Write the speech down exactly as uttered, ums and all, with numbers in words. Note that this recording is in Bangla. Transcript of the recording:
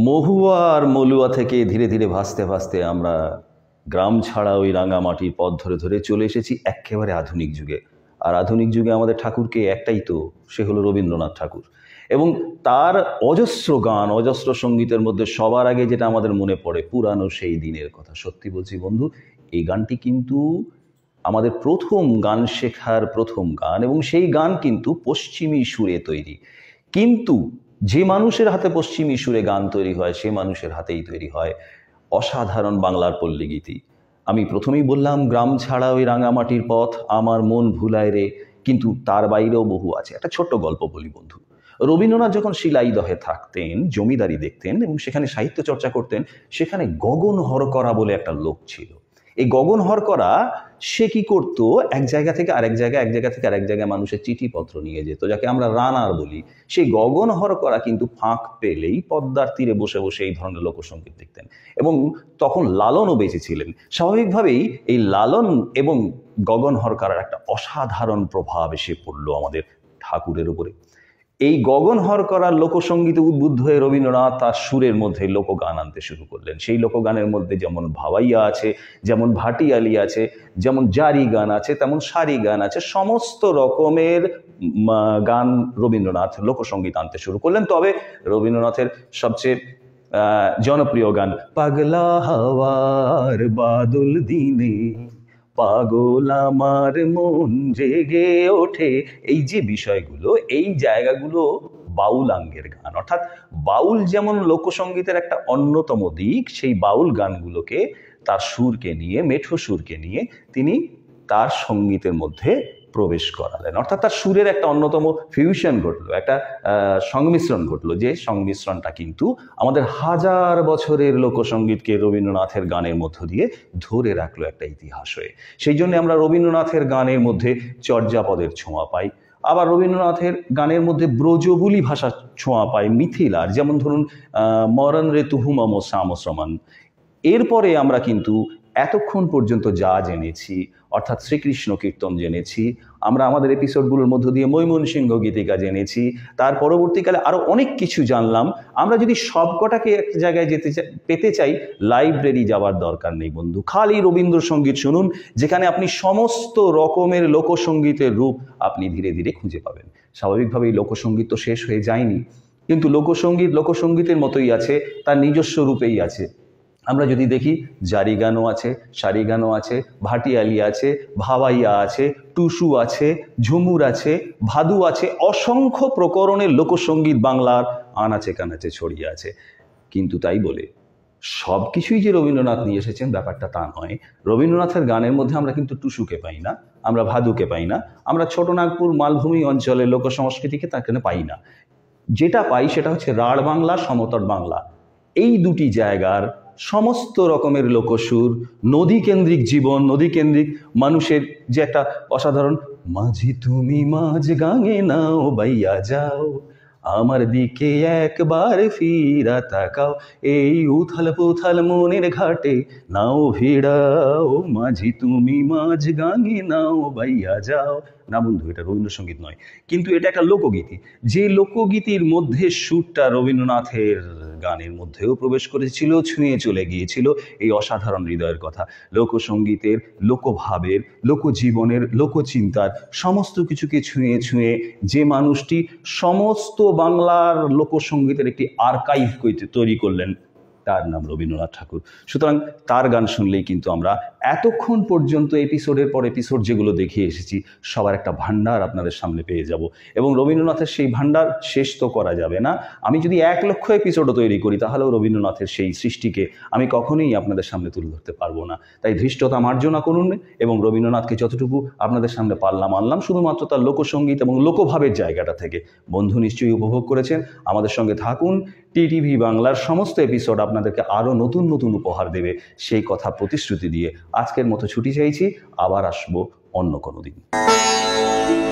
মহুয়া আর মলুয়া থেকে ধীরে ধীরে ভাসতে ভাসতে আমরা গ্রাম ছাড়া ওই রাঙামাটির পথ ধরে ধরে চলে এসেছি একেবারে আধুনিক যুগে। আর আধুনিক যুগে আমাদের ঠাকুরকে একটাই তো, সে হলো রবীন্দ্রনাথ ঠাকুর। এবং তার অজস্র গান, অজস্র সঙ্গীতের মধ্যে সবার আগে যেটা আমাদের মনে পড়ে, পুরানো সেই দিনের কথা। সত্যি বলছি বন্ধু, এই গানটি কিন্তু আমাদের প্রথম গান শেখার প্রথম গান, এবং সেই গান কিন্তু পশ্চিমী সুরে তৈরি। কিন্তু যে মানুষের হাতে পশ্চিমী সুরে গান তৈরি হয়, সে মানুষের হাতেই তৈরি হয় অসাধারণ বাংলার পল্লীগীতি। আমি প্রথমেই বললাম, গ্রাম ছাড়া ওই রাঙামাটির পথ, আমার মন ভুলায় রে, কিন্তু তার বাইরেও বহু আছে। একটা ছোট্ট গল্প বলি বন্ধু। রবীন্দ্রনাথ যখন শিলাইদহে থাকতেন, জমিদারি দেখতেন এবং সেখানে সাহিত্য চর্চা করতেন, সেখানে গগন হরকরা বলে একটা লোক ছিল। এই গগন হরকরা সে কি করতো, এক জায়গা থেকে আরেক জায়গায়, এক জায়গা থেকে আরেক জায়গায় মানুষের চিঠিপত্র নিয়ে যেত, যাকে আমরা রানার বলি। সেই গগন হরকরা কিন্তু ফাঁক পেলেই পদ্মার তীরে বসে বসে এই ধরনের লোকসঙ্গীত দেখতেন। এবং তখন লালনও বেঁচে ছিলেন। স্বাভাবিকভাবেই এই লালন এবং গগন হরকরার একটা অসাধারণ প্রভাব এসে পড়লো আমাদের ঠাকুরের উপরে। এই গগন হরকরার লোকসঙ্গীতে উদ্বুদ্ধ হয়ে রবীন্দ্রনাথ তার সুরের মধ্যে লোকগান আনতে শুরু করলেন। সেই লোকগানের মধ্যে যেমন ভাওয়াইয়া আছে, যেমন ভাটিয়ালি আছে, যেমন জারি গান আছে, তেমন সারি গান আছে। সমস্ত রকমের গান রবীন্দ্রনাথ লোকসঙ্গীত আনতে শুরু করলেন। তবে রবীন্দ্রনাথের সবচেয়ে জনপ্রিয় গান, পাগলা হাওয়ার বাদল দিনে পাগল আমার মন জেগে ওঠে, এই যে বিষয়গুলো, এই জায়গাগুলো বাউলাঙ্গের গান। অর্থাৎ বাউল যেমন লোকসঙ্গীতের একটা অন্যতম দিক, সেই বাউল গানগুলোকে, তার সুরকে নিয়ে, মেঠো সুরকে নিয়ে তিনি তার সঙ্গীতের মধ্যে প্রবেশ করালেন। অর্থাৎ তার সুরের একটা অন্যতম ফিউশন ঘটলো, একটা সংমিশ্রণ ঘটলো, যে সংমিশ্রণটা কিন্তু আমাদের হাজার বছরের লোকসঙ্গীতকে রবীন্দ্রনাথের গানের মধ্য দিয়ে ধরে রাখলো একটা ইতিহাস হয়ে। সেই জন্য আমরা রবীন্দ্রনাথের গানের মধ্যে চর্যাপদের ছোঁয়া পাই, আবার রবীন্দ্রনাথের গানের মধ্যে ব্রজবুলি ভাষার ছোঁয়া পাই, মিথিলার। যেমন ধরুন মরণ রে তুহু মম শ্যামশ্রমান। এরপরে আমরা কিন্তু এতক্ষণ পর্যন্ত যা জেনেছি, অর্থাৎ শ্রীকৃষ্ণ কীর্তন জেনেছি, আমরা আমাদের এপিসোডগুলোর মধ্য দিয়ে ময়মনসিংহ গীতিকা জেনেছি, তার পরবর্তীকালে আরও অনেক কিছু জানলাম। আমরা যদি সবকটাকে এক জায়গায় যেতে পেতে চাই, লাইব্রেরি যাওয়ার দরকার নেই বন্ধু। খালি রবীন্দ্রসঙ্গীত শুনুন, যেখানে আপনি সমস্ত রকমের লোকসঙ্গীতের রূপ আপনি ধীরে ধীরে খুঁজে পাবেন। স্বাভাবিকভাবেই লোকসঙ্গীত তো শেষ হয়ে যায়নি, কিন্তু লোকসঙ্গীত লোকসঙ্গীতের মতোই আছে, তার নিজস্ব রূপেই আছে। আমরা যদি দেখি, জারি গানও আছে, সারি গানও আছে, ভাটিয়ালি আছে, ভাওয়াইয়া আছে, টুসু আছে, ঝুমুর আছে, ভাদু আছে, অসংখ্য প্রকরণের লোকসঙ্গীত বাংলার আনাচে কানাচে ছড়িয়ে আছে। কিন্তু তাই বলে সব কিছুই যে রবীন্দ্রনাথ নিয়ে এসেছেন ব্যাপারটা তা নয়। রবীন্দ্রনাথের গানের মধ্যে আমরা কিন্তু টুসুকে পাই না, আমরা ভাদুকে পাই না, আমরা ছোটনাগপুর মালভূমি অঞ্চলের লোক সংস্কৃতিকে তাকে পাই না। যেটা পাই সেটা হচ্ছে রাঢ় বাংলা, সমতট বাংলা। এই দুটি জায়গার সমস্ত রকমের লোকসুর, নদী কেন্দ্রিক জীবন, নদী কেন্দ্রিক মানুষের যে একটা অসাধারণ, মাঝি তুমি মাঝ গাঙে নাও বাইয়া যাও, আমার দিকে একবার ফিরা তাকাও, এই উথাল পুথাল মনের ঘাটে নাও ভিড়াও, মাঝি তুমি মাঝ গাঙে নাও বাইয়া যাও। না বন্ধু, এটা রবীন্দ্রসঙ্গীত নয়, কিন্তু এটা একটা লোকগীতি। যে লোকগীতির মধ্যে সুরটা রবীন্দ্রনাথের গানের মধ্যেও প্রবেশ করেছিল, ছুঁয়ে চলে গিয়েছিল এই অসাধারণ হৃদয়ের কথা। লোকসঙ্গীতের, লোকভাবের, লোকজীবনের, লোকচিন্তার সমস্ত কিছুকে ছুঁয়ে ছুঁয়ে যে মানুষটি সমস্ত বাংলার লোকসঙ্গীতের একটি আর্কাইভ তৈরি করলেন, তার নাম রবীন্দ্রনাথ ঠাকুর। সুতরাং তার গান শুনলেই কিন্তু আমরা এতক্ষণ পর্যন্ত এপিসোডের পর এপিসোড যেগুলো দেখিয়ে এসেছি, সবার একটা ভান্ডার আপনাদের সামনে পেয়ে যাব। এবং রবীন্দ্রনাথের সেই ভান্ডার শেষ তো করা যাবে না। আমি যদি এক লক্ষ এপিসোডও তৈরি করি, তাহলেও রবীন্দ্রনাথের সেই সৃষ্টিকে আমি কখনোই আপনাদের সামনে তুলে ধরতে পারবো না। তাই ধৃষ্টতা মার্জনা করুন এবং রবীন্দ্রনাথকে যতটুকু আপনাদের সামনে পারলাম আনলাম, শুধুমাত্র তার লোকসঙ্গীত এবং লোকভাবের জায়গাটা থেকে। বন্ধু নিশ্চয়ই উপভোগ করেছেন, আমাদের সঙ্গে থাকুন। টিটিভি বাংলার সমস্ত এপিসোড আপনাদেরকে আরও নতুন নতুন উপহার দেবে, সেই কথা প্রতিশ্রুতি দিয়ে আজকের মতো ছুটি চাইছি। আবার আসবো অন্য কোনো দিন।